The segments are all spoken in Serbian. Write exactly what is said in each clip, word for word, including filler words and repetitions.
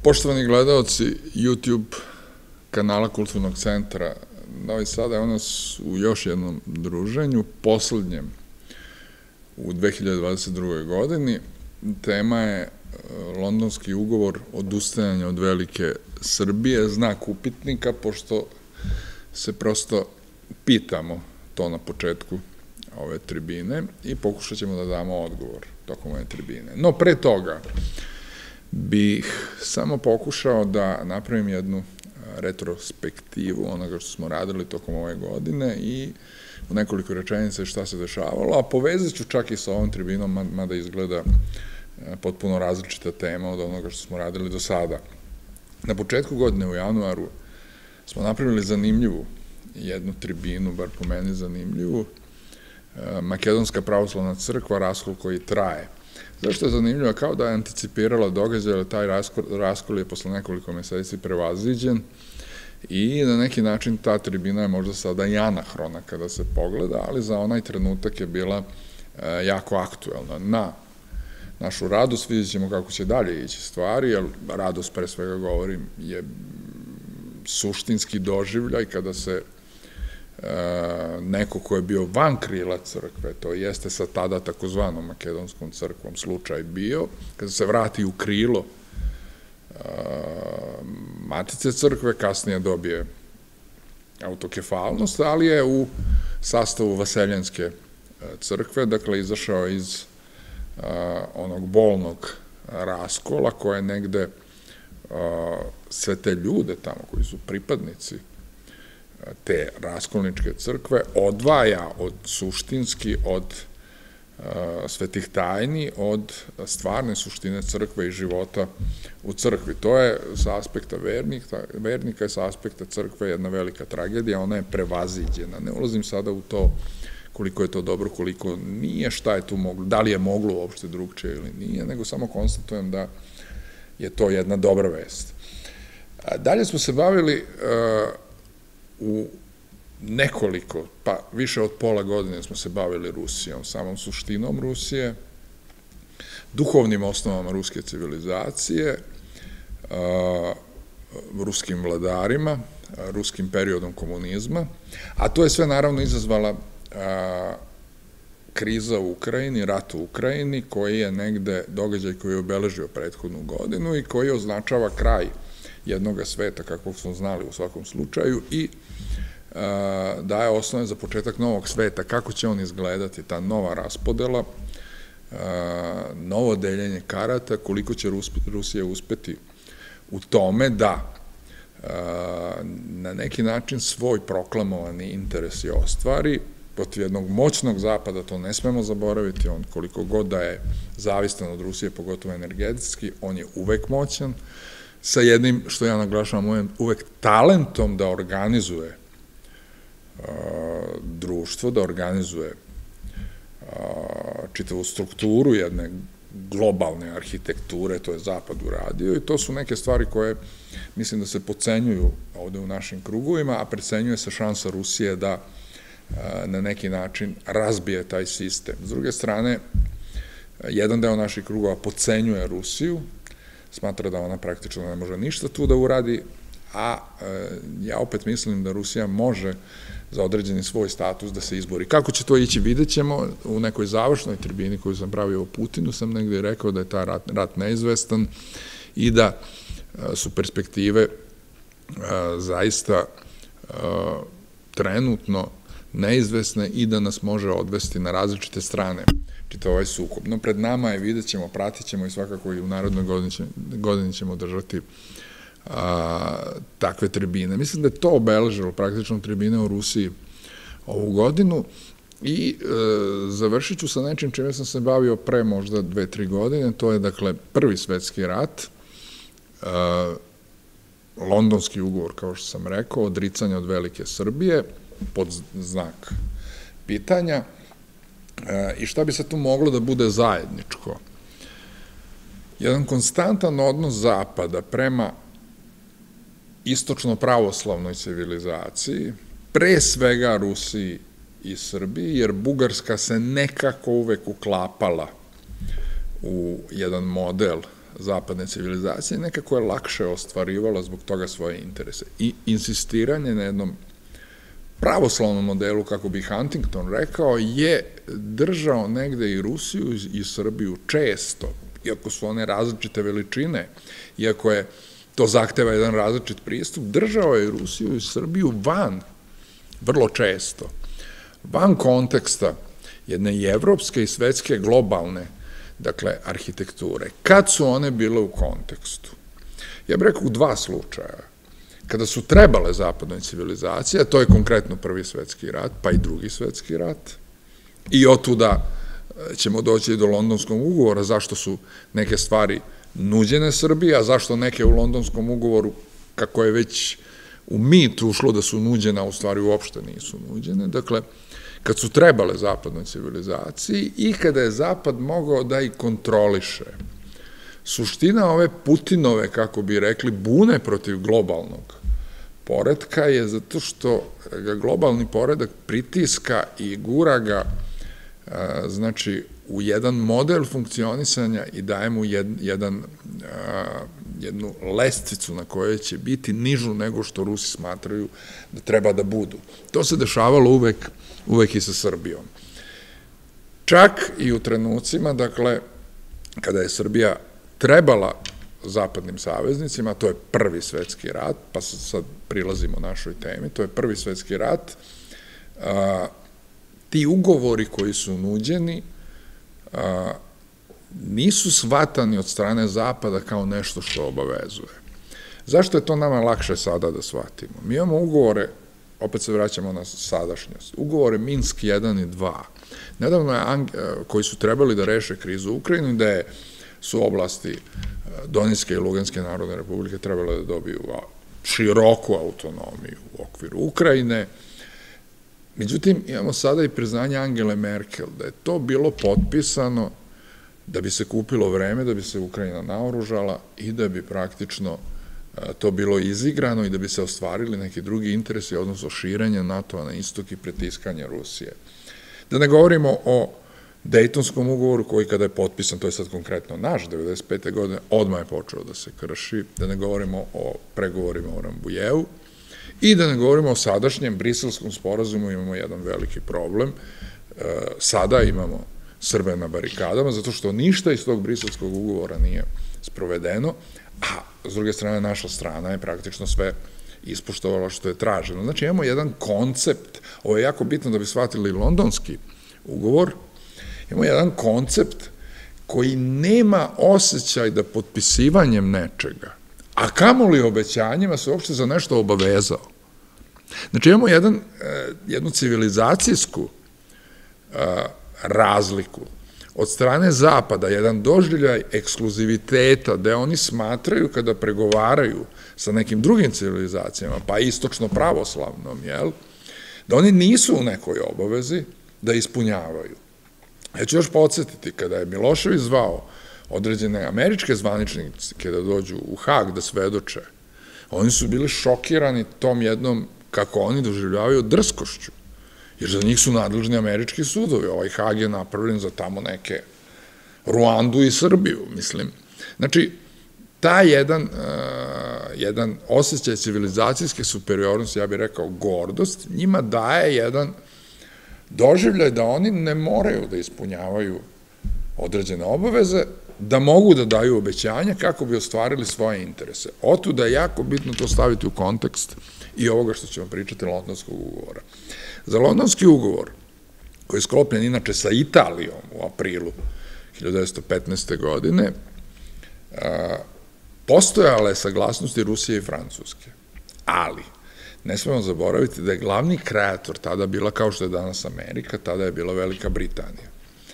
Poštovani gledalci YouTube kanala Kulturnog centra Novi Sad, evo nas u još jednom druženju, poslednjem u dve hiljade dvadeset drugoj. godini. Tema je Londonski ugovor odustajanja od velike Srbije, znak upitnika, pošto se prosto pitamo to na početku ove tribine i pokušat ćemo da damo odgovor tokom ove tribine. No, pre toga bih samo pokušao da napravim jednu retrospektivu onoga što smo radili tokom ove godine i u nekoliko rečenica šta se dešavalo, a povezat ću čak i sa ovom tribinom, mada izgleda potpuno različita tema od onoga što smo radili do sada. Na početku godine u januaru smo napravili zanimljivu jednu tribinu, bar po meni zanimljivu, Makedonska pravoslavna crkva, raskol koji traje. Zašto je zanimljiva? Kao da je anticipirala događaj, ali taj raskol je posle nekoliko meseci prevaziđen i na neki način ta tribina je možda sada i anahrona kada se pogleda, ali za onaj trenutak je bila jako aktuelna. Na našu radost vidjet ćemo kako će dalje ići stvari, jer radost, pre svega govorim, je suštinski doživljaj kada se neko ko je bio van krila crkve, to jeste sa tada takozvanom makedonskom crkvom slučaj bio, kada se vrati u krilo matice crkve, kasnije dobije autokefalnost, ali je u sastavu Vaseljenske crkve, dakle, izašao iz onog bolnog raskola koje negde sve te ljude tamo koji su pripadnici te raskolničke crkve odvaja od suštinski od svetih tajni, od stvarne suštine crkve i života u crkvi. To je sa aspekta vernika i sa aspekta crkve jedna velika tragedija, ona je prevaziđena. Ne ulazim sada u to koliko je to dobro, koliko nije, šta je tu moglo, da li je moglo uopšte drugčije ili nije, nego samo konstatujem da je to jedna dobra vest. Dalje smo se bavili u nekoliko, pa više od pola godine smo se bavili Rusijom, samom suštinom Rusije, duhovnim osnovama ruske civilizacije, ruskim vladarima, ruskim periodom komunizma, a to je sve naravno izazvala kriza u Ukrajini, rat u Ukrajini, koji je negde događaj koji je obeležio prethodnu godinu i koji označava kraj jednog sveta, kakvog smo znali u svakom slučaju, i daje osnove za početak novog sveta. Kako će on izgledati, ta nova raspodela, novo deljenje karata, koliko će Rusija uspeti u tome da na neki način svoj proklamovani interes je ostvari protiv jednog moćnog zapada, to ne smemo zaboraviti, on koliko god da je zavistan od Rusije, pogotovo energetski, on je uvek moćan, sa jednim, što ja naglašavam, uvek talentom da organizuje društvo, da organizuje čitavu strukturu jedne globalne arhitekture, to je Zapad uradio, i to su neke stvari koje mislim da se podcenjuju ovde u našim krugovima, a precenjuje se šansa Rusije da na neki način razbije taj sistem. S druge strane, jedan deo naših krugova podcenjuje Rusiju, smatra da ona praktično ne može ništa tu da uradi, a ja opet mislim da Rusija može za određeni svoj status da se izbori. Kako će to ići, vidjet ćemo. U nekoj završnoj tribini koju sam pravio o Putinu sam negde rekao da je ta rat neizvestan i da su perspektive zaista trenutno neizvesne i da nas može odvesti na različite strane čitav ovaj sukob. No, pred nama je, vidjet ćemo, pratit ćemo i svakako i u narodnoj godini ćemo držati takve tribine. Mislim da je to obeležilo praktično tribine u Rusiji ovu godinu i završit ću sa nečim čime sam se bavio pre možda dve, tri godine, to je dakle Prvi svetski rat, Londonski ugovor, kao što sam rekao, odricanje od velike Srbije, pod znak pitanja, i šta bi se tu moglo da bude zajedničko. Jedan konstantan odnos Zapada prema istočno-pravoslavnoj civilizaciji, pre svega Rusiji i Srbiji, jer Bugarska se nekako uvek uklapala u jedan model zapadne civilizacije, nekako je lakše ostvarivala zbog toga svoje interese. I insistiranje na jednom pravoslavnom modelu, kako bi Huntington rekao, je držao negde i Rusiju i Srbiju često, iako su one različite veličine, iako je to zahteva jedan različit pristup, držao je Rusiju i Srbiju van, vrlo često, van konteksta jedne i evropske i svetske globalne, dakle, arhitekture. Kad su one bile u kontekstu? Ja bih rekao u dva slučaja. Kada su trebale zapadnoj civilizaciji, a to je konkretno Prvi svetski rat, pa i Drugi svetski rat, i otuda ćemo doći do Londonskog ugovora, zašto su neke stvari nuđene Srbiji, a zašto neke u Londonskom ugovoru, kako je već u mit ušlo da su nuđene, a u stvari uopšte nisu nuđene. Dakle, kad su trebale zapadnoj civilizaciji i kada je Zapad mogao da i kontroliše. Suština ove Putinove, kako bi rekli, bune protiv globalnog poretka je zato što ga globalni poredak pritiska i gura ga, znači, u jedan model funkcionisanja i daje mu jedan, jednu lestvicu na kojoj će biti nižu nego što Rusi smatraju da treba da budu. To se dešavalo uvek, uvek i sa Srbijom. Čak i u trenucima, dakle, kada je Srbija trebala zapadnim saveznicima, to je Prvi svetski rat, pa sad prilazimo našoj temi, to je Prvi svetski rat, ti ugovori koji su nuđeni nisu shvatani od strane Zapada kao nešto što obavezuje. Zašto je to nama lakše sada da shvatimo? Mi imamo ugovore, opet se vraćamo na sadašnjost, ugovore Minsk jedan i dva, nedavno je, koji su trebali da reše krizu u Ukrajini, da su oblasti Donjecke i Luganske narodne republike trebale da dobiju široku autonomiju u okviru Ukrajine. Međutim, imamo sada i priznanje Angele Merkel da je to bilo potpisano da bi se kupilo vreme, da bi se Ukrajina naoružala i da bi praktično to bilo izigrano i da bi se ostvarili neki drugi interesi, odnosno širenja NATO-a na istok i pritiskanja Rusije. Da ne govorimo o Dejtonskom ugovoru koji kada je potpisan, to je sad konkretno naš, devedeset pete godine, odmah je počeo da se krši, da ne govorimo o pregovorima o Rambujevu i da ne govorimo o sadašnjem Briselskom sporazumu, imamo jedan veliki problem. Sada imamo Srbe na barikadama, zato što ništa iz tog Briselskog ugovora nije sprovedeno, a s druge strane naša strana je praktično sve ispoštovala što je traženo. Znači imamo jedan koncept, ovo je jako bitno da bi shvatili Londonski ugovor, imamo jedan koncept koji nema osjećaj da potpisivanjem nečega, a kamoli obećanjima se uopšte za nešto obavezao. Znači imamo jedan, jednu civilizacijsku razliku od strane Zapada, jedan doživljaj ekskluziviteta, gde oni smatraju kada pregovaraju sa nekim drugim civilizacijama, pa istočno pravoslavnom, jel, da oni nisu u nekoj obavezi da ispunjavaju. Ja ću još podsjetiti, kada je Milošević zvao određene američke zvaničnike da dođu u Hag da svedoče, oni su bili šokirani tom jednom, kako oni doživljavaju, drskošću, jer za njih su nadležni američki sudovi. Ovaj Hag je napravljen za tamo neke Ruandu i Srbiju, mislim. Znači, ta jedan, jedan osjećaj civilizacijske superiornosti, ja bih rekao gordost, njima daje jedan doživljaj da oni ne moraju da ispunjavaju određene obaveze, da mogu da daju obećanja kako bi ostvarili svoje interese. Otuda je jako bitno to staviti u kontekst i ovoga što ćemo pričati Londonskog ugovora. Za Londonski ugovor, koji je sklopljen inače sa Italijom u aprilu hiljadu devetsto petnaeste. godine, postojala je saglasnosti Rusije i Francuske, ali ne smemo zaboraviti da je glavni kreator tada bila, kao što je danas Amerika, tada je bila Velika Britanija.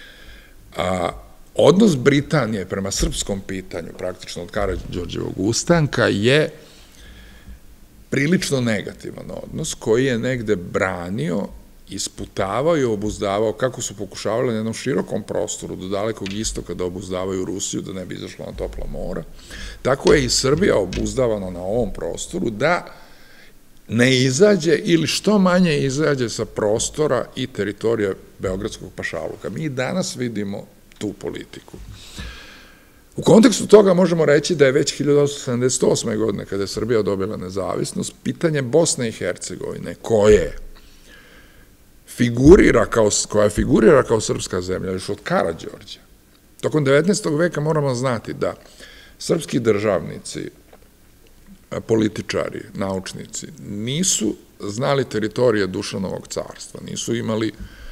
Odnos Britanije prema srpskom pitanju, praktično od Karađorđevog ustanka, je prilično negativan odnos, koji je negde branio, isputavao i obuzdavao, kako su pokušavali na jednom širokom prostoru do dalekog istoka da obuzdavaju Rusiju, da ne bi izašla na topla mora, tako je i Srbija obuzdavana na ovom prostoru da ne izađe ili što manje izađe sa prostora i teritorija Beogradskog pašaluka. Mi danas vidimo tu politiku. U kontekstu toga možemo reći da je već hiljadu osamsto sedamdeset osme. godine, kada je Srbija dobila nezavisnost, pitanje Bosne i Hercegovine, koje figurira kao, koja figurira kao srpska zemlja, još od Karađorđa. Tokom devetnaestog veka moramo znati da srpski državnici, političari, naučnici, nisu znali teritorije Dušanovog carstva, nisu imali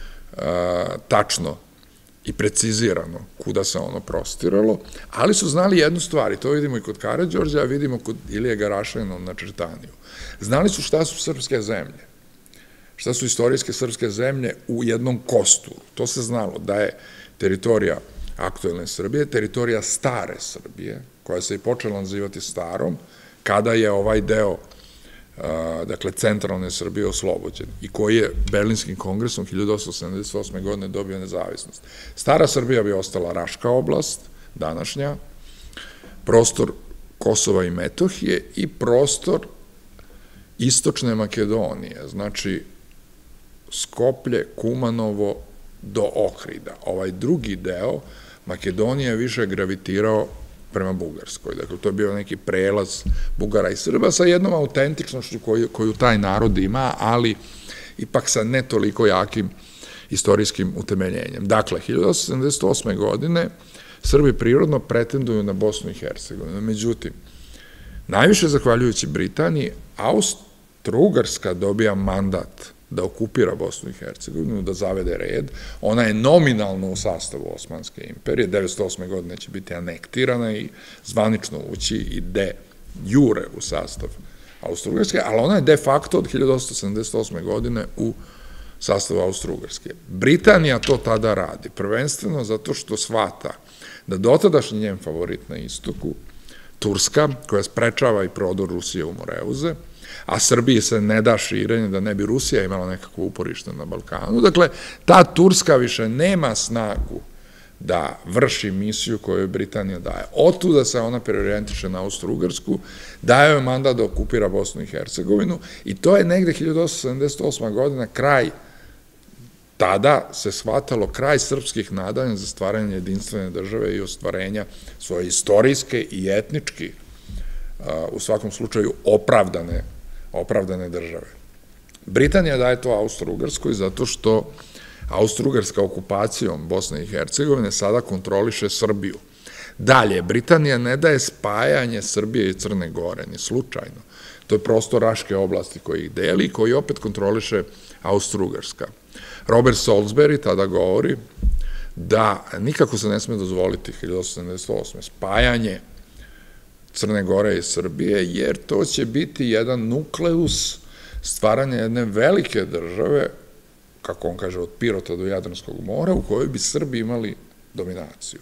tačno i precizirano kuda se ono prostiralo, ali su znali jednu stvar, i to vidimo i kod Karađorđa, a vidimo kod Ilije Garašanina na Čertaniju. Znali su šta su srpske zemlje, šta su istorijske srpske zemlje u jednom kosturu. To se znalo da je teritorija aktuelne Srbije, teritorija stare Srbije, koja se i počela nazivati starom, kada je ovaj deo, dakle, centralne Srbije oslobođen i koji je Berlinskim kongresom hiljadu osamsto sedamdeset osme. godine dobio nezavisnost. Stara Srbija bi ostala Raška oblast, današnja, prostor Kosova i Metohije i prostor istočne Makedonije, znači Skoplje, Kumanovo do Ohrida. Ovaj drugi deo Makedonije je više gravitirao prema Bugarskoj. Dakle, to je bio neki prelaz Bugara i Srba sa jednom autentičnošću koju taj narod ima, ali ipak sa ne toliko jakim istorijskim utemeljenjem. Dakle, hiljadu osamsto sedamdeset osme. godine Srbi prirodno pretenduju na Bosnu i Hercegovinu. Međutim, najviše zahvaljujući Britaniji, Austro-Ugarska dobija mandat da okupira Bosnu i Hercegovinu, da zavede red. Ona je nominalno u sastavu Osmanske imperije, devetsto osme. godine će biti anektirana i zvanično ući i de jure u sastav Austro-Ugarske, ali ona je de facto od hiljadu osamsto sedamdeset osme. godine u sastavu Austro-Ugarske. Britanija to tada radi, prvenstveno zato što shvata da dotadašnji njen favorit na istoku, Turska, koja sprečava i prodor Rusije u Moreuze, a Srbiji se ne da širenje da ne bi Rusija imala nekakvo uporište na Balkanu. Dakle, ta Turska više nema snagu da vrši misiju koju Britanija daje. Otuda se ona preorijentiše na Austro-Ugarsku, daje joj mandat da okupira Bosnu i Hercegovinu i to je negde hiljadu osamsto sedamdeset osma. godina kraj, tada se shvatalo kraj srpskih nadanja za stvaranje jedinstvene države i ostvarenja svoje istorijske i etnički, u svakom slučaju, opravdane opravdane države. Britanija daje to Austro-Ugarskoj zato što Austro-Ugarska okupacijom Bosne i Hercegovine sada kontroliše Srbiju. Dalje, Britanija ne daje spajanje Srbije i Crne Gore, ni slučajno. To je prostor Raške oblasti koji ih deli i koji opet kontroliše Austro-Ugarska. Robert Salisbury tada govori da nikako se ne sme dozvoliti hiljadu osamsto sedamdeset osme. spajanje Crne Gore i Srbije, jer to će biti jedan nukleus stvaranja jedne velike države, kako on kaže, od Pirota do Jadranskog mora, u kojoj bi Srbi imali dominaciju.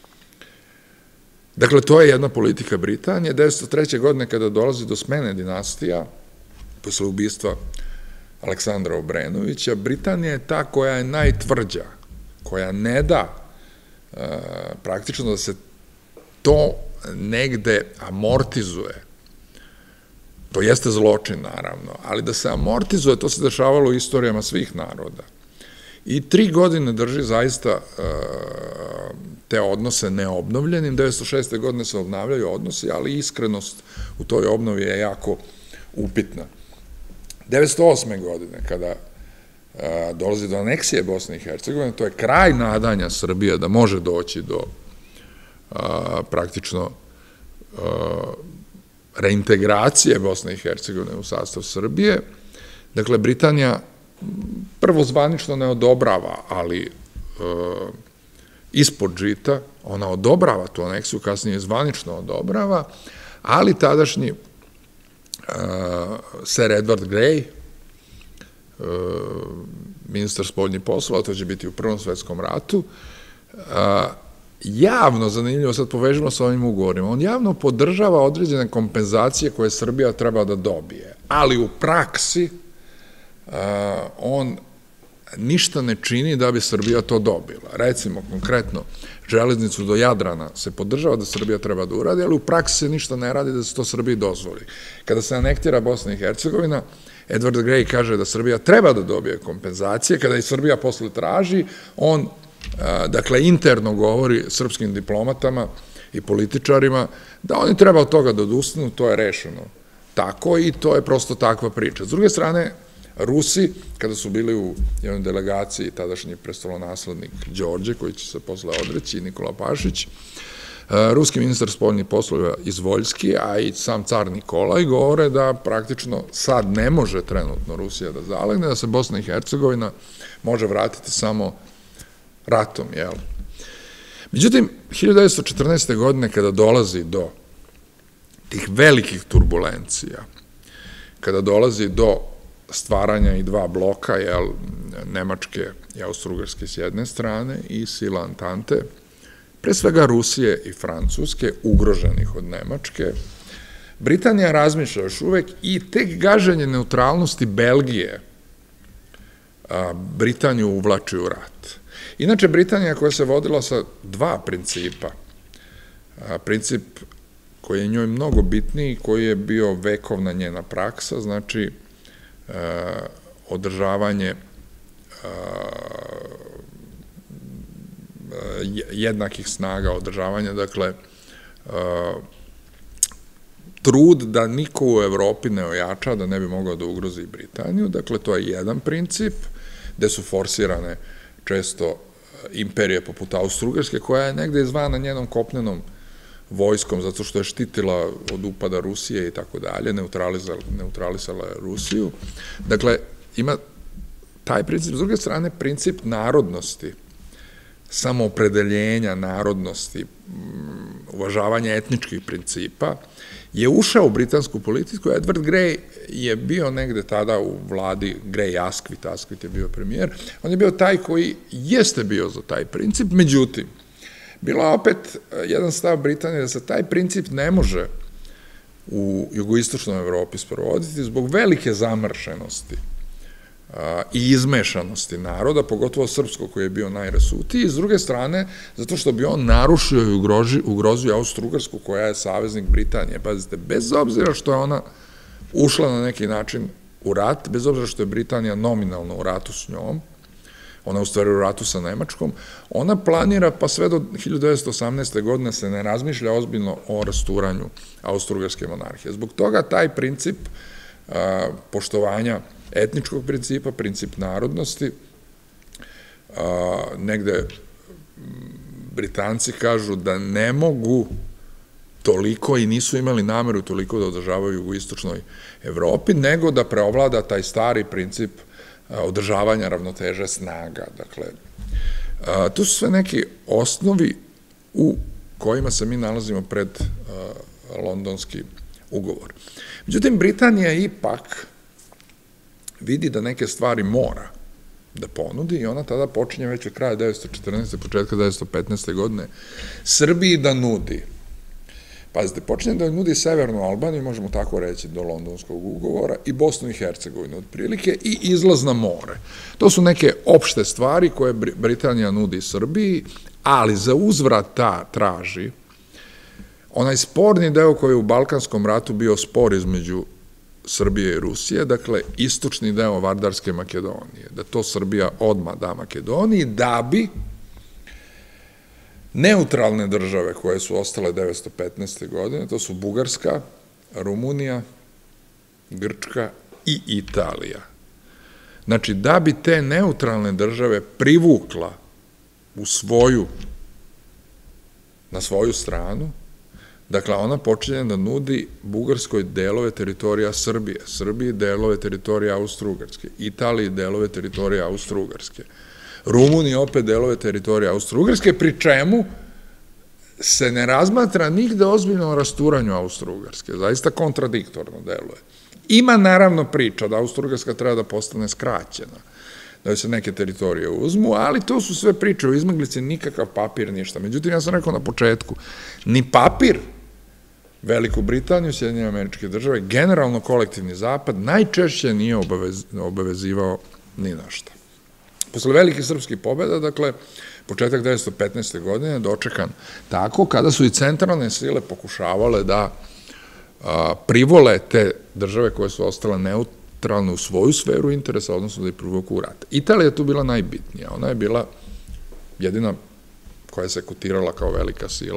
Dakle, to je jedna politika Britanije. devetsto treće. godine, kada dolazi do smene dinastija, posle ubistva Aleksandra Obrenovića, Britanija je ta koja je najtvrđa, koja ne da praktično da se to negde amortizuje. To jeste zločin, naravno, ali da se amortizuje, to se dešavalo u istorijama svih naroda. I tri godine drži zaista te odnose neobnovljenim. devetsto šeste. godine se obnavljaju odnosi, ali iskrenost u toj obnovi je jako upitna. devetsto osme. godine, kada dolazi do aneksije Bosne i Hercegovine, to je kraj nadanja Srbije da može doći do praktično reintegracije Bosne i Hercegovine u sastav Srbije. Dakle, Britanija prvo zvanično ne odobrava, ali ispod žita, ona odobrava tu aneksiju, kasnije zvanično odobrava, ali tadašnji Sir Edward Grey, ministar spoljnih poslova, to će biti u Prvom svetskom ratu, javno, zanimljivo, sad povežemo sa ovim ugovorima, on javno podržava određene kompenzacije koje Srbija treba da dobije, ali u praksi on ništa ne čini da bi Srbija to dobila. Recimo, konkretno, železnicu do Jadrana se podržava da Srbija treba da uradi, ali u praksi se ništa ne radi da se to Srbiji dozvoli. Kada se anektira Bosna i Hercegovina, Edward Grey kaže da Srbija treba da dobije kompenzacije, kada i Srbija posle traži, on, dakle, interno govori srpskim diplomatama i političarima, da oni treba od toga da odustanu, to je rešeno tako i to je prosto takva priča. S druge strane, Rusi, kada su bili u jednoj delegaciji, tadašnji prestolonaslednik Đorđe, koji će se posle odreći, Nikola Pašić, ruski ministar spoljnih poslova Izvoljski, a i sam car Nikolaj govore da praktično sad ne može trenutno Rusija da zalegne, da se Bosna i Hercegovina može vratiti samo ratom, jel? Međutim, hiljadu devetsto četrnaeste. godine kada dolazi do tih velikih turbulencija, kada dolazi do stvaranja i dva bloka, jel, Nemačke i Austro-Ugarske s jedne strane i sila Antante, pre svega Rusije i Francuske, ugroženih od Nemačke, Britanija razmišlja još uvek i tek gaženje neutralnosti Belgije Britaniju uvlači u rat. Inače, Britanija koja se vodila sa dva principa, princip koji je njoj mnogo bitniji, koji je bio vekovna njena praksa, znači održavanje jednakih snaga održavanja, dakle, trud da niko u Evropi ne ojača, da ne bi mogao da ugrozi Britaniju, dakle, to je jedan princip, gde su forsirane često imperije poput Austro-Ugarske, koja je negde izvana njenom kopnenom vojskom, zato što je štitila od upada Rusije i tako dalje, neutralisala je Rusiju. Dakle, ima taj princip. S druge strane, princip narodnosti, samoopredeljenja narodnosti, uvažavanja etničkih principa, je ušao u britansku politiku. Edward Grey je bio negde tada u vladi, Grey Asquith, Asquith je bio premijer, on je bio taj koji jeste bio za taj princip, međutim, bilo je opet jedan stav Britanije da se taj princip ne može u jugoistočnoj Evropi sprovoditi zbog velike zamršenosti i izmešanosti naroda, pogotovo srpskog koji je bio najrasutiji, i s druge strane, zato što bi on narušio i ugrozio Austro-Ugarsku koja je saveznik Britanije. Pazite, bez obzira što je ona ušla na neki način u rat, bez obzira što je Britanija nominalno u ratu s njom, ona u stvari u ratu sa Nemačkom, ona planira, pa sve do hiljadu devetsto osamnaeste. godine se ne razmišlja ozbiljno o rasturanju Austro-Ugarske monarhije. Zbog toga taj princip poštovanja etničkog principa, princip narodnosti, negde Britanci kažu da ne mogu toliko i nisu imali nameru toliko da održavaju u jugoistočnoj Evropi, nego da preovlada taj stari princip održavanja ravnoteže snaga. Dakle, tu su sve neki osnovi u kojima se mi nalazimo pred londonski ugovor. Međutim, Britanija ipak vidi da neke stvari mora da ponudi i ona tada počinje već od kraja devetsto četrnaeste. početka devetsto petnaeste. godine Srbiji da nudi. Pazite, počinje da nudi Severnu Albaniju, možemo tako reći, do londonskog ugovora, i Bosnu i Hercegovinu otprilike, i izlaz na more. To su neke opšte stvari koje Britanija nudi Srbiji, ali za uzvrat ta traži onaj sporni deo koji je u Balkanskom ratu bio spor između Srbije i Rusije, dakle, istočni deo Vardarske Makedonije, da to Srbija odmah da Makedoniji, da bi neutralne države koje su ostale devetsto petnaeste. godine, to su Bugarska, Rumunija, Grčka i Italija. Znači, da bi te neutralne države privukla u svoju, na svoju stranu, dakle, ona počinje da nudi Bugarskoj delove teritorija Srbije, Srbiji delove teritorija Austro-Ugarske, Italiji delove teritorija Austro-Ugarske, Rumuniji opet delove teritorija Austro-Ugarske, pri čemu se ne razmatra nigde ozbiljno o rasturanju Austro-Ugarske, zaista kontradiktorno deluje. Ima naravno priča da Austro-Ugarska treba da postane skraćena, da se neke teritorije uzmu, ali to su sve priče o izmaglici, nikakav papir, ništa. Međutim, ja sam rekao na početku, ni papir Veliku Britaniju, Sjedinjene Američke Države, generalno kolektivni zapad, najčešće nije obavezivao ni na šta. Posle velikih srpskih pobjeda, dakle, početak devetsto petnaeste. godine dočekan tako, kada su i centralne sile pokušavale da privole te države koje su ostale neutralne u svoju sferu interesa, odnosno da ih privuku u rat. Italija je tu bila najbitnija, ona je bila jedina koja se kotirala kao velika sila,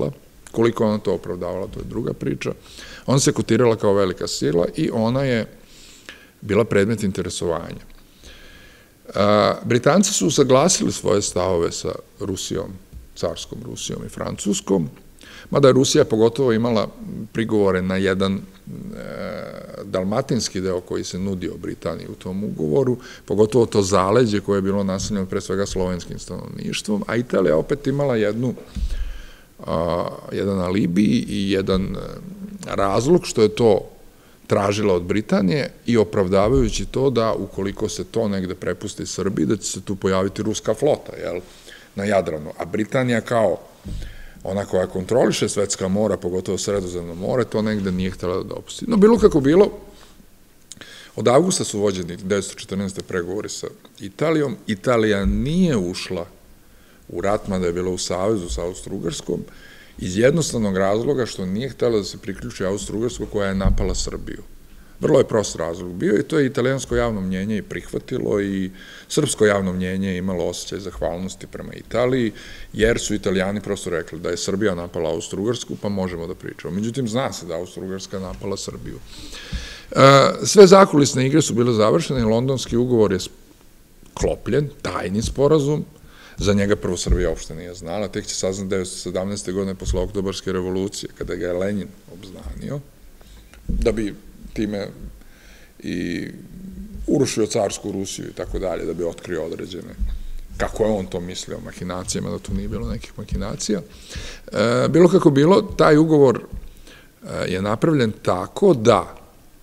Koliko ona to opravdavala, to je druga priča. Ona se kotirala kao velika sila i ona je bila predmet interesovanja. Britanci su usaglasili svoje stavove sa Rusijom, carskom Rusijom i Francuskom, mada je Rusija pogotovo imala prigovore na jedan dalmatinski deo koji se nudio Britaniji u tom ugovoru, pogotovo to zaleđe koje je bilo naseljeno pre svega slovenskim stanovništvom, a Italija opet imala jednu jedan alibi i jedan razlog što je to tražila od Britanije i opravdavajući to da ukoliko se to negde prepusti Srbiji, da će se tu pojaviti ruska flota, jel, na Jadranu. A Britanija kao ona koja kontroliše svetska mora, pogotovo Sredozemno more, to negde nije htjela da dopusti. No, bilo kako bilo, od avgusta su vođeni devetsto četrnaeste. pregovori sa Italijom. Italija nije ušla u rat, mada je bila u savezu sa Austro-Ugarskom, iz jednostavnog razloga što nije htjela da se priključi Austro-Ugarskoj koja je napala Srbiju. Vrlo je prost razlog bio i to je italijansko javno mnjenje i prihvatilo i srpsko javno mnjenje je imalo osjećaj zahvalnosti prema Italiji, jer su Italijani prosto rekli da je Srbija napala Austro-Ugarsku, pa možemo da pričamo. Međutim, zna se da Austro-Ugarska napala Srbiju. Sve zakulisne igre su bile završene i londonski ugovor je sklopljen, tajni sporazum. Za njega prvo Srbija uopšte nije znala, tek će saznati devetsto sedamnaeste. godine posle Oktobarske revolucije, kada ga je Lenin obznanio, da bi time i urušio carsku Rusiju i tako dalje, da bi otkrio određene, kako je on to mislio, mahinacijama, da tu nije bilo nekih mahinacija. Bilo kako bilo, taj ugovor je napravljen tako da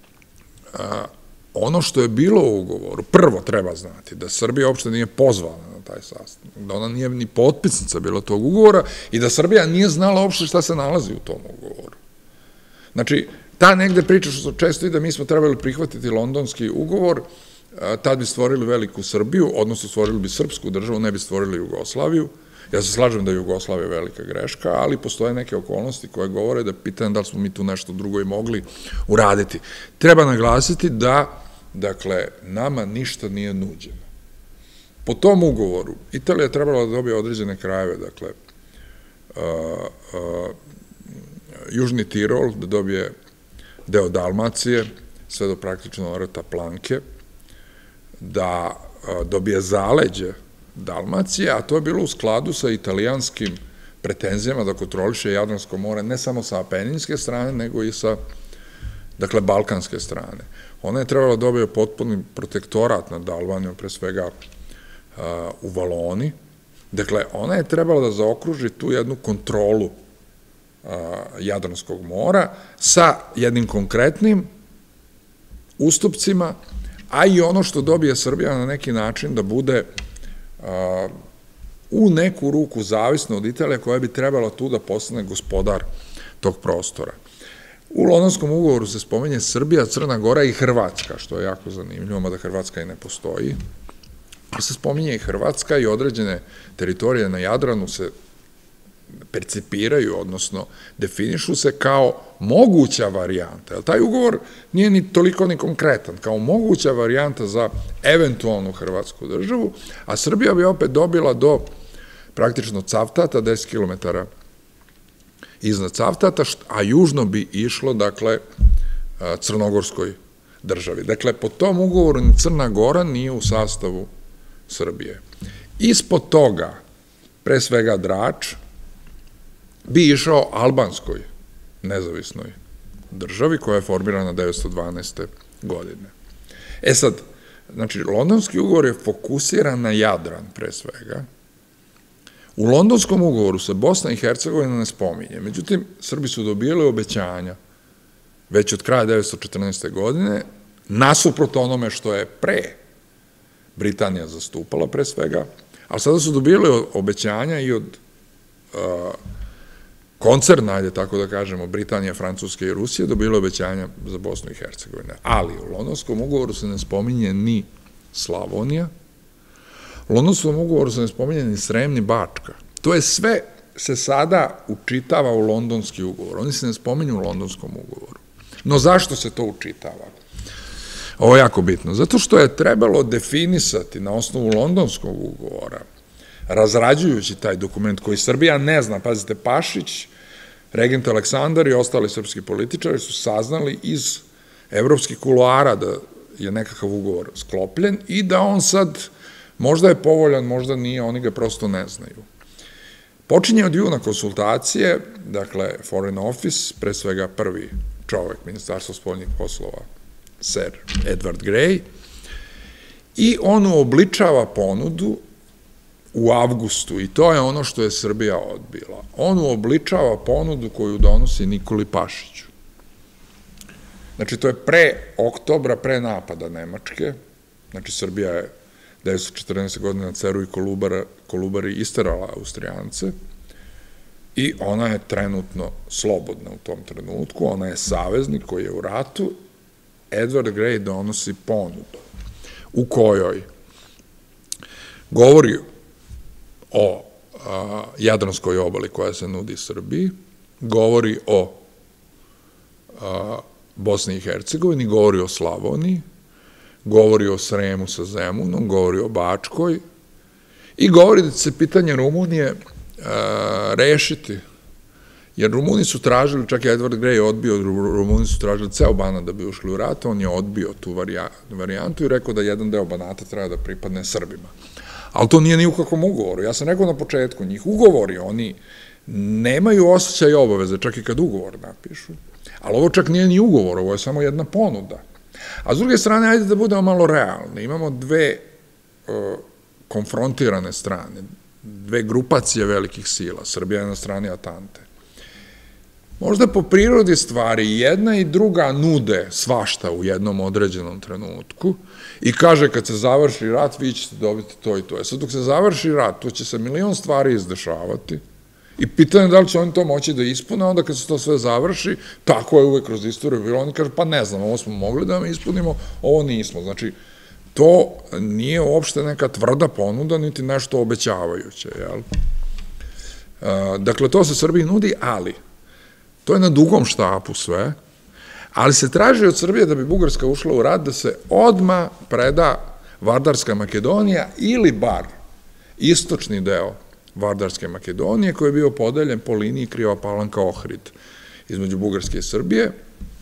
ono što je bilo u ugovoru, prvo treba znati da Srbija uopšte nije pozvana na taj sastanak, da ona nije ni potpisnica bila tog ugovora i da Srbija nije znala uopšte šta se nalazi u tom ugovoru. Znači, ta negde priča što često i da mi smo trebali prihvatiti londonski ugovor, tad bi stvorili veliku Srbiju, odnosno stvorili bi srpsku državu, ne bi stvorili Jugoslaviju. Ja se slažem da je Jugoslavija velika greška, ali postoje neke okolnosti koje govore da pitanje da li smo mi tu nešto drugo i mogli uraditi. Treba naglasiti da, dakle, nama ništa nije nuđeno. Po tom ugovoru Italija je trebala da dobije određene krajeve, dakle, Južni Tirol, da dobije deo Dalmacije, sve do praktično orata Planke, da dobije zaleđe Dalmacije, a to je bilo u skladu sa italijanskim pretenzijama da kontroliše Jadransko more, ne samo sa apeninske strane, nego i sa, dakle, balkanske strane. Ona je trebala da dobije potpuni protektorat nad Albanijom, pre svega u Valoni. Dakle, ona je trebala da zaokruži tu jednu kontrolu Jadranskog mora sa jednim konkretnim ustupcima, a i ono što dobije Srbija na neki način da bude u neku ruku zavisno od Italije koja bi trebala tu da postane gospodar tog prostora. U londonskom ugovoru se spominje Srbija, Crna Gora i Hrvatska, što je jako zanimljivo, mada Hrvatska i ne postoji, ali se spominje i Hrvatska i određene teritorije na Jadranu se percipiraju, odnosno definišu se kao moguća varijanta. Taj ugovor nije ni toliko ni konkretan, kao moguća varijanta za eventualnu Hrvatsku državu, a Srbija bi opet dobila do praktično Cavtata, deset kilometara iznad Cavtata, a južno bi išlo, dakle, Crnogorskoj državi. Dakle, po tom ugovoru Crna Gora nije u sastavu Srbije. Ispod toga, pre svega Drač, bi išao albanskoj nezavisnoj državi koja je formirana devetsto dvanaeste. godine. E sad, znači, londonski ugovor je fokusiran na Jadran pre svega. U londonskom ugovoru se Bosna i Hercegovina ne spominje, međutim, Srbi su dobili obećanja već od kraja devetsto četrnaeste. godine, nasuprot onome što je pre Britanija zastupala pre svega, ali sada su dobili obećanja i od koncerna, ajde tako da kažemo, Britanije, Francuske i Rusije, dobili obećanja za Bosnu i Hercegovinu. Ali u londonskom ugovoru se ne spominje ni Slavonija, u londonskom ugovoru se ne spominje ni Srem, ni Bačka. To je sve se sada učitava u londonski ugovor. Oni se ne spominju u londonskom ugovoru. No zašto se to učitava? Ovo je jako bitno. Zato što je trebalo definisati na osnovu londonskog ugovora, razrađujući taj dokument koji Srbija ne zna, pazite, Pašić Regent Aleksandar i ostali srpski političari su saznali iz evropskih kuloara da je nekakav ugovor sklopljen i da on sad možda je povoljan, možda nije, oni ga prosto ne znaju. Počinje od juna konsultacije, dakle, Foreign Office, pre svega prvi čovek Ministarstva spoljnih poslova, Sir Edward Grey, i on uobličava ponudu u avgustu, i to je ono što je Srbija odbila. On uobličava ponudu koju donosi Nikoli Pašiću. Znači, to je pre oktobra, pre napada Nemačke, znači Srbija je devetsto četrnaeste. godine na Ceru i Kolubari isterala Austrijance i ona je trenutno slobodna u tom trenutku, ona je saveznik koji je u ratu. Edward Grey donosi ponudu u kojoj govori o Jadranskoj obali koja se nudi Srbiji, govori o Bosni i Hercegovini, govori o Slavoniji, govori o Sremu sa Zemunom, govori o Bačkoj i govori da će se pitanje Rumunije rešiti, jer Rumuni su tražili, čak je Edward Grey odbio, Rumuni su tražili ceo Banat da bi ušli u rat, on je odbio tu varijantu i rekao da jedan deo Banata treba da pripadne Srbima. Ali to nije ni u kakvom ugovoru. Ja sam rekao na početku, njih ugovori, oni nemaju osjećaj i obaveze, čak i kad ugovor napišu. Ali ovo čak nije ni ugovor, ovo je samo jedna ponuda. A s druge strane, ajde da budemo malo realni. Imamo dve konfrontirane strane, dve grupacije velikih sila. Srbija je na strani Atante. Možda po prirodi stvari jedna i druga nude svašta u jednom određenom trenutku i kaže kad se završi rat vi ćete dobiti to i to. Sad dok se završi rat, tu će se milion stvari izdešavati i pitanje da li će oni to moći da ispune, onda kad se to sve završi, tako je uvek kroz istoriju bilo, oni kažu pa ne znam, ovo smo mogli da vam ispunimo, ovo nismo. Znači, to nije uopšte neka tvrda ponuda, niti nešto obećavajuće, jel? Dakle, to se Srbiji nudi, ali to je na dugom štapu sve, ali se traži od Srbije da bi Bugarska ušla u rat, da se odmah preda Vardarska Makedonija ili bar istočni deo Vardarske Makedonije, koji je bio podeljen po liniji Kriva Palanka-Ohrid između Bugarske i Srbije,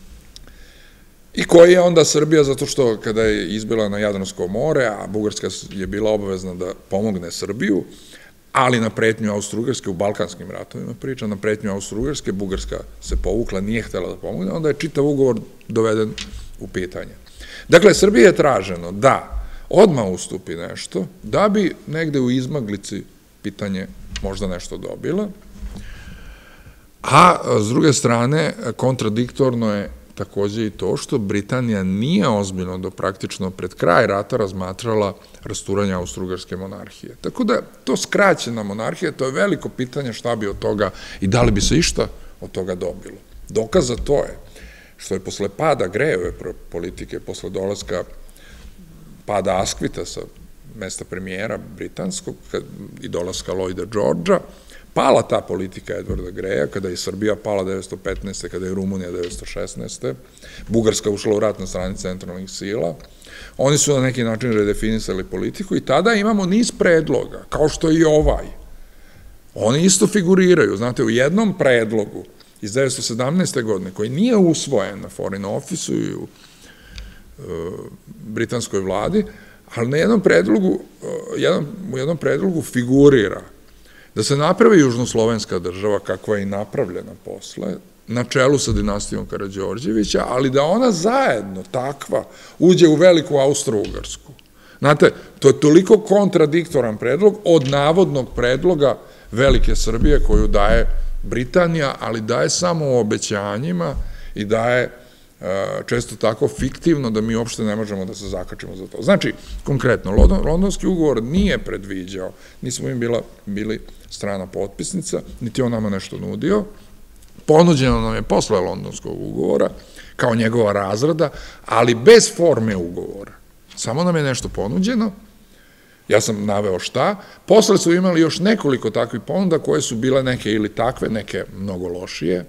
i koji je onda Srbija, zato što kada je izbila na Jadransko more, a Bugarska je bila obavezna da pomogne Srbiju, ali na pretnju Austro-Ugarske, u Balkanskim ratovima priča, na pretnju Austro-Ugarske, Bugarska se povukla, nije htela da pomogne, onda je čitav ugovor doveden u pitanje. Dakle, Srbije je traženo da odmah ustupi nešto, da bi negde u izmaglici pitanje možda nešto dobila, a s druge strane, kontradiktorno je takođe i to što Britanija nije ozbiljno do praktično pred kraj rata razmatrala rasturanje Austro-Ugarske monarhije. Tako da, to skraćena monarhija, to je veliko pitanje šta bi od toga i da li bi se išta od toga dobilo. Dokaz za to je što je posle pada Grejeve politike, posle dolaska pada Askvita sa mesta premijera britanskog i dolaska Lloyda Georgea, pala ta politika Edwarda Greya, kada je Srbija pala devetsto petnaeste. kada je Rumunija devetsto šesnaeste. Bugarska ušla u rat na strani centralnih sila. Oni su na neki način redefinisali politiku i tada imamo niz predloga, kao što i ovaj. Oni isto figuriraju. Znate, u jednom predlogu iz devetsto sedamnaeste. godine, koji nije usvojen na Foreign Office-u i u britanskoj vladi, ali na jednom predlogu, u jednom predlogu figurira da se napravi južnoslovenska država, kakva je i napravljena posle, na čelu sa dinastijom Karađorđevića, ali da ona zajedno, takva, uđe u veliku Austro-Ugarsku. Znate, to je toliko kontradiktoran predlog od navodnog predloga Velike Srbije koju daje Britanija, ali daje samo u obećanjima i daje često tako fiktivno da mi uopšte ne možemo da se zakačimo za to. Znači, konkretno, Londonski ugovor nije predviđao, nismo im bili strana potpisnica, niti on nama nešto nudio, ponuđeno nam je posle Londonskog ugovora, kao njegova razrada, ali bez forme ugovora. Samo nam je nešto ponuđeno, ja sam naveo šta, posle su imali još nekoliko takvih ponuda koje su bile neke ili takve, neke mnogo lošije,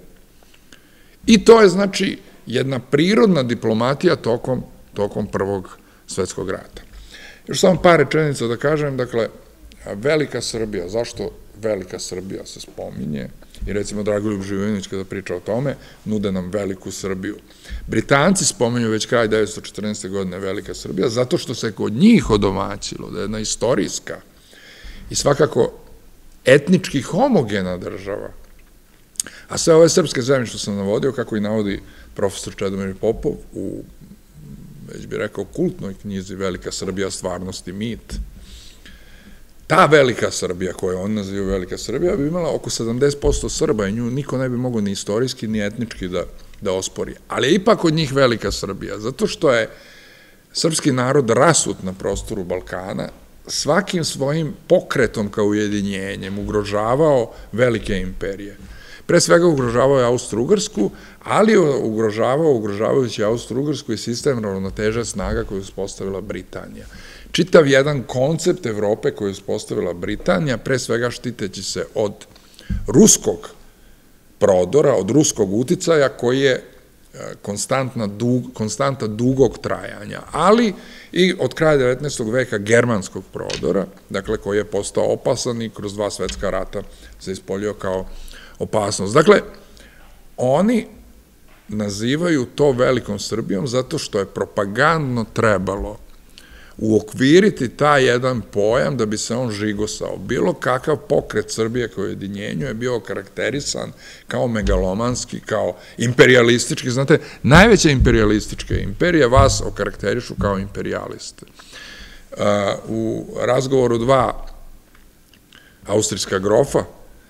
i to je, znači, jedna prirodna diplomatija tokom, tokom Prvog svetskog rata. Još samo par rečenica da kažem, dakle, Velika Srbija, zašto Velika Srbija se spominje? i recimo Dragoljub Živojinović kada priča o tome, nude nam veliku Srbiju. Britanci spomenju već kraj devetsto četrnaeste. godine Velika Srbija, zato što se kod njih odomaćilo da je jedna istorijska i svakako etnički homogena država. A sve ove srpske zemlje što sam navodio, kako i navodi profesor Čedomir Popov u, već bih rekao, kultnoj knjizi Velika Srbija, stvarnost i mit, ta Velika Srbija, koju on naziva Velika Srbija, bi imala oko sedamdeset posto Srba i nju niko ne bi mogao ni istorijski, ni etnički da, da ospori. Ali je ipak od njih Velika Srbija, zato što je srpski narod rasut na prostoru Balkana, svakim svojim pokretom kao ujedinjenjem ugrožavao velike imperije. Pre svega ugrožavao je Austro-Ugarsku, ali ugrožavao, ugrožavajući Austro-Ugarsku i sistem ravnoteže snaga koju je uspostavila Britanija. Čitav jedan koncept Evrope koju je uspostavila Britanija, pre svega štiteći se od ruskog prodora, od ruskog uticaja koji je konstanta dugog trajanja, ali i od kraja devetnaestog. veka germanskog prodora, dakle koji je postao opasan i kroz dva svetska rata se ispoljio kao opasnost. Dakle, oni nazivaju to Velikom Srbijom zato što je propagandno trebalo uokviriti taj jedan pojam da bi se on žigosao. Bilo kakav pokret Srbije kao ujedinjenju je bio karakterisan kao megalomanski, kao imperialistički. Znate, najveće imperialističke imperije vas okarakterišu kao imperialiste. U razgovoru dva austrijska grofa,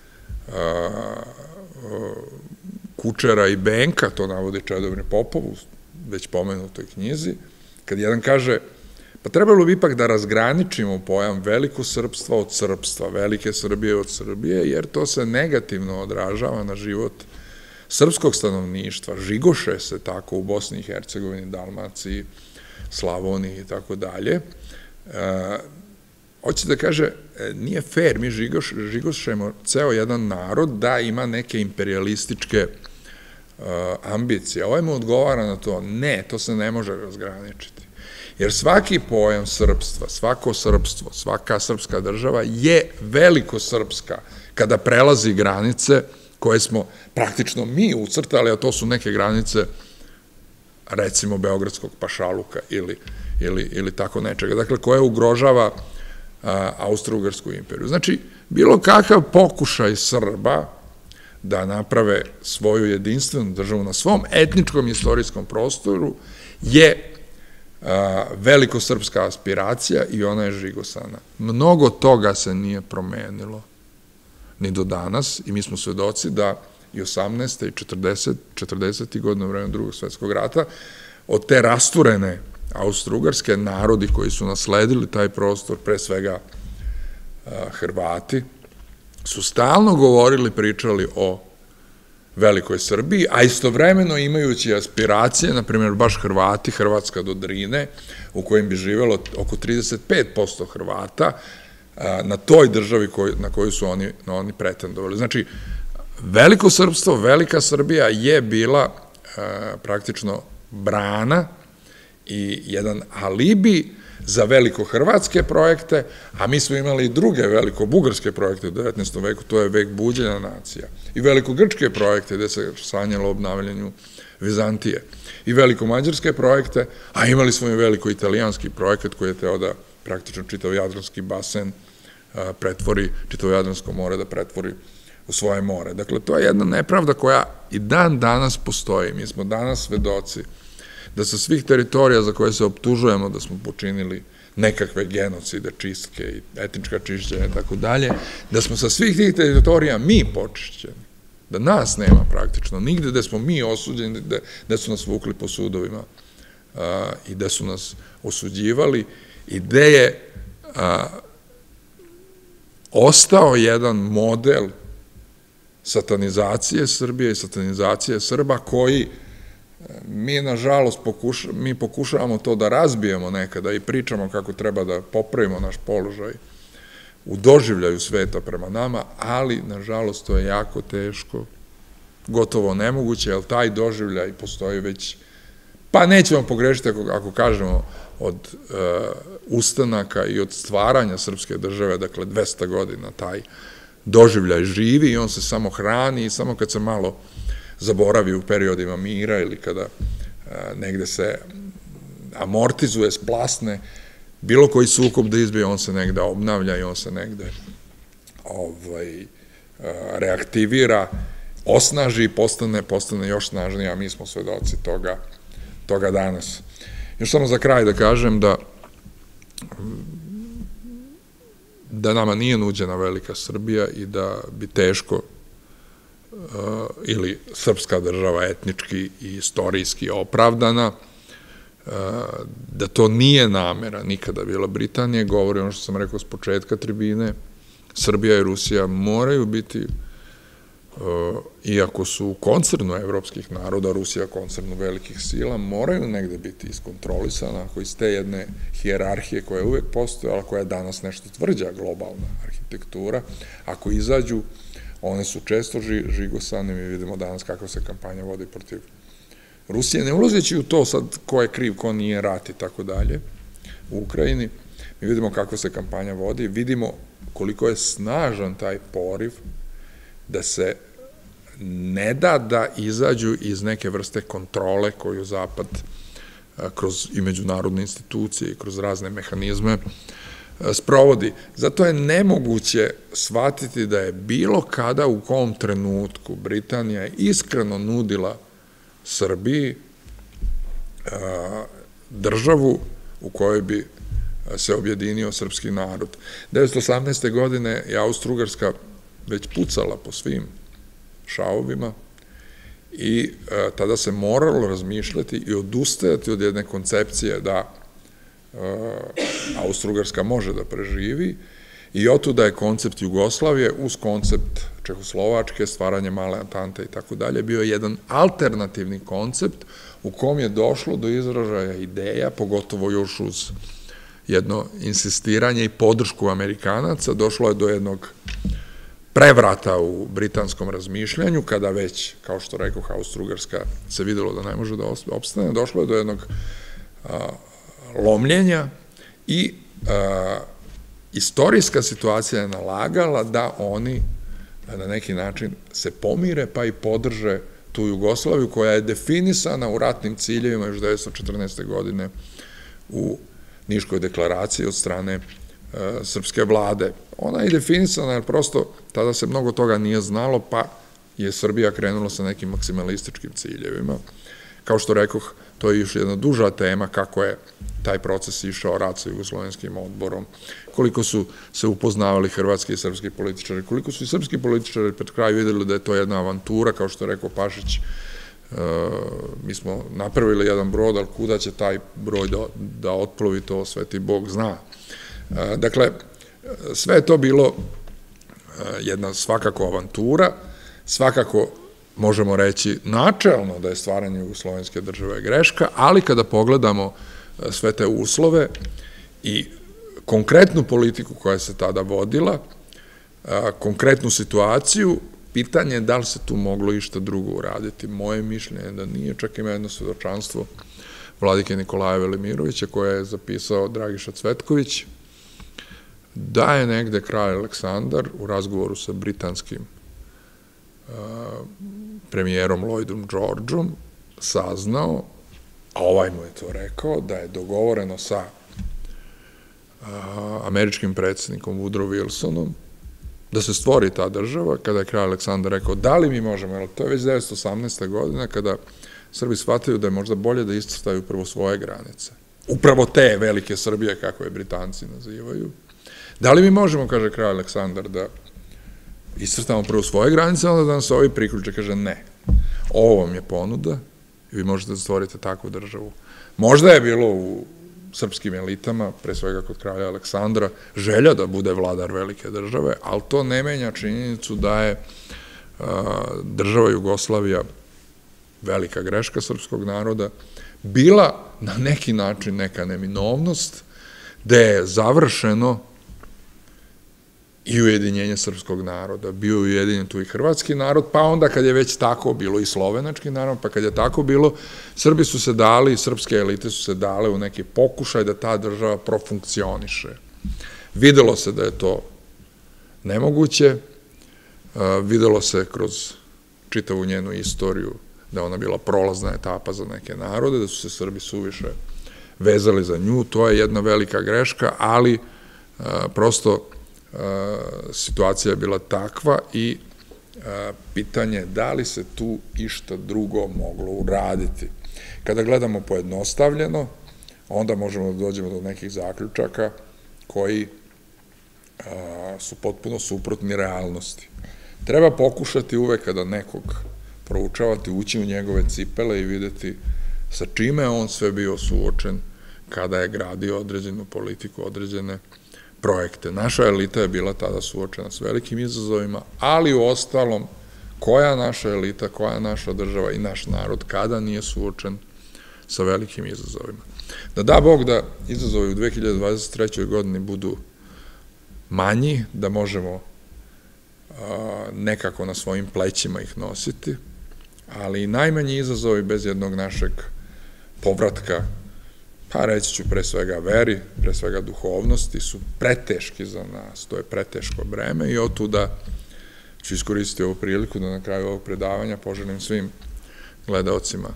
Kučera i Benka, to navodi Čedomir Popov u već pomenutoj knjizi, kad jedan kaže, pa trebalo bi ipak da razgraničimo pojam veliko srpstva od srpstva, velike Srbije od Srbije, jer to se negativno odražava na život srpskog stanovništva, žigoše se tako u Bosni i Hercegovini, Dalmaciji, Slavoniji i tako dalje. Hoće da kaže, nije fair, mi žigošemo ceo jedan narod da ima neke imperialističke ambicije. Ovaj mu odgovara na to, ne, to se ne može razgraničiti. Jer svaki pojam srpstva, svako srpstvo, svaka srpska država je veliko srpska kada prelazi granice koje smo praktično mi ucrtali, a to su neke granice, recimo, Beogradskog pašaluka ili, ili, ili tako nečega, dakle, koje ugrožava Austro-Ugarsku imperiju. Znači, bilo kakav pokušaj Srba da naprave svoju jedinstvenu državu na svom etničkom i istorijskom prostoru je velikosrpska aspiracija i ona je žigosana. Mnogo toga se nije promenilo ni do danas i mi smo svedoci da i osamnaeste i četrdesetih godina u vreme Drugog svetskog rata od te rasturene Austro-Ugarske narodi koji su nasledili taj prostor, pre svega Hrvati, su stalno govorili, pričali o Velikoj Srbiji, a istovremeno imajući aspiracije, na primjer baš Hrvati, Hrvatska do Drine, u kojem bi živelo oko trideset pet posto Hrvata, na toj državi na koju su oni pretendovali. Znači, veliko srpstvo, Velika Srbija je bila praktično brana i jedan alibi za veliko-hrvatske projekte, a mi smo imali i druge veliko-bugarske projekte u devetnaestom. veku, to je vek buđenja nacija. I veliko-grčke projekte gde se sanjalo o obnavljanju Vizantije. I veliko-mađarske projekte, a imali smo i veliko-italijanski projekat koji je teo da praktično čitav Jadranski basen pretvori, čitav Jadransko more da pretvori u svoje more. Dakle, to je jedna nepravda koja i dan danas postoji. Mi smo danas svedoci da sa svih teritorija za koje se optužujemo da smo počinili nekakve genocide, čistke i etnička čišćenja i tako dalje, da smo sa svih tih teritorija mi počišćeni, da nas nema praktično, nigde gde smo mi osuđeni, gde su nas vukli po sudovima i gde su nas osuđivali i gde je ostao jedan model satanizacije Srbije i satanizacije Srba koji mi, nažalost, mi pokušavamo to da razbijemo nekada i pričamo kako treba da popravimo naš položaj u doživljaju sveta prema nama, ali, nažalost, to je jako teško, gotovo nemoguće, jer taj doživljaj postoji već, pa nećemo pogrešiti ako kažemo od ustanaka i od stvaranja srpske države, dakle dvesta godina, taj doživljaj živi i on se samo hrani i samo kad se malo zaboravi u periodima mira ili kada negde se amortizuje, splasne, bilo koji sukob da izbije, on se negde obnavlja i on se negde reaktivira, osnaži i postane još snažniji, a mi smo svedoci toga danas. Još samo za kraj da kažem da da nama nije nuđena velika Srbija i da bi teško ili srpska država etnički i istorijski opravdana, da to nije namera nikada bila Britanije, govori ono što sam rekao s početka tribine, Srbija i Rusija moraju biti, iako su u koncernu evropskih naroda, Rusija koncernu velikih sila, moraju negde biti iskontrolisana, ako iz te jedne hijerarhije koja je uvek postojala, koja je danas nešto tvrđa globalna arhitektura, ako izađu, one su često žigosane, mi vidimo danas kakva se kampanja vodi protiv Rusije, ne ulazeći u to sad ko je kriv, ko nije, rat i tako dalje u Ukrajini, mi vidimo kakva se kampanja vodi, vidimo koliko je snažan taj poriv da se ne da da izađu iz neke vrste kontrole koju Zapad kroz i međunarodne institucije i kroz razne mehanizme sprovodi. Zato je nemoguće shvatiti da je bilo kada u kom trenutku Britanija iskreno nudila Srbiji državu u kojoj bi se objedinio srpski narod. devetsto osamnaeste. godine je Austro-Ugarska već pucala po svim šavovima i tada se moralo razmišljati i odustajati od jedne koncepcije da Austro-Ugarska može da preživi i otuda je koncept Jugoslavije uz koncept Čehoslovačke, stvaranje male Antante i tako dalje, bio jedan alternativni koncept u kom je došlo do izražaja ideja, pogotovo još uz jedno insistiranje i podršku Amerikanaca, došlo je do jednog prevrata u britanskom razmišljanju, kada već, kao što rekoh, Austro-Ugarska se videlo da ne može da opstane, došlo je do jednog lomljenja i istorijska situacija je nalagala da oni na neki način se pomire pa i podrže tu Jugoslaviju koja je definisana u ratnim ciljevima još devetsto četrnaeste. godine u Niškoj deklaraciji od strane srpske vlade. Ona je definisana jer prosto tada se mnogo toga nije znalo pa je Srbija krenula sa nekim maksimalističkim ciljevima. Kao što rekoh, to je još jedna duža tema kako je taj proces išao, rat sa Jugoslovenskim odborom, koliko su se upoznavali hrvatski i srpski političari, koliko su i srpski političari pred kraj videli da je to jedna avantura, kao što je rekao Pašić, mi smo napravili jedan brod, ali kuda će taj broj da otplovi, to Sveti Bog zna. Dakle, sve je to bilo jedna svakako avantura, svakako možemo reći načelno da je stvaranje Jugoslovenske države greška, ali kada pogledamo sve te uslove i konkretnu politiku koja se tada vodila, konkretnu situaciju, pitanje je da li se tu moglo išta drugo uraditi. Moje mišljenje je da nije, čak ima jedno svedočanstvo vladike Nikolaja Velimirovića koje je zapisao Dragiša Cvetković, da je negde kralj Aleksandar u razgovoru sa britanskim premijerom Lloydom Georgeom saznao, a ovaj mu je to rekao, da je dogovoreno sa američkim predsjednikom Woodrow Wilsonom da se stvori ta država, kada je kralj Aleksandar rekao da li mi možemo, jer to je već devetsto osamnaesta. godina kada Srbi shvataju da je možda bolje da iscrtaju prvo svoje granice. Upravo te velike Srbije, kako je Britanci nazivaju. Da li mi možemo, kaže kralj Aleksandar, da iscrtamo prvo svoje granice, onda da nam se ovi priključe, kaže ne. Ovo vam je ponuda i vi možete da stvorite takvu državu. Možda je bilo u srpskim elitama, pre svega kod kralja Aleksandra, želja da bude vladar velike države, ali to ne menja činjenicu da je država Jugoslavija, velika greška srpskog naroda, bila na neki način neka neminovnost, da je završeno i ujedinjenje srpskog naroda, bio ujedinjen tu i hrvatski narod, pa onda kad je već tako bilo i slovenački narod, pa kad je tako bilo, Srbi su se dali, srpske elite su se dale u neki pokušaj da ta država profunkcioniše. Videlo se da je to nemoguće Videlo se kroz čitavu njenu istoriju da je ona bila prolazna etapa za neke narode, da su se Srbi suviše vezali za nju. To je jedna velika greška, ali prosto situacija je bila takva i pitanje da li se tu išta drugo moglo uraditi. Kada gledamo pojednostavljeno, onda možemo da dođemo do nekih zaključaka koji su potpuno suprotni realnosti. Treba pokušati uvek kada nekog proučavati, ući u njegove cipele i videti sa čime je on sve bio suočen kada je gradio određenu politiku, određene projekte. Naša elita je bila tada suočena s velikim izazovima, ali u ostalom, koja naša elita, koja naša država i naš narod kada nije suočen sa velikim izazovima. Da da Bog da izazovi u dve hiljade dvadeset trećoj godini budu manji, da možemo nekako na svojim plećima ih nositi, ali i najmanji izazovi bez jednog našeg povratka, pa reći ću pre svega veri, pre svega duhovnosti, su preteški za nas, to je preteško breme i otuda ću iskoristiti ovu priliku da na kraju ovog predavanja poželim svim gledaocima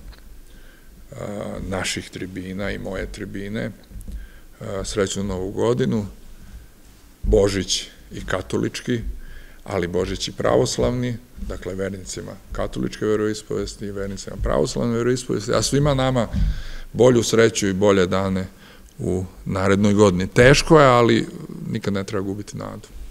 naših tribina i moje tribine srećnu Novu godinu, Božić i katolički, ali Božić i pravoslavni, dakle vernicima katoličke veroispovesti i vernicima pravoslavne veroispovesti, a svima nama bolju sreću i bolje dane u narednoj godini. Teško je, ali nikad ne treba gubiti nadu.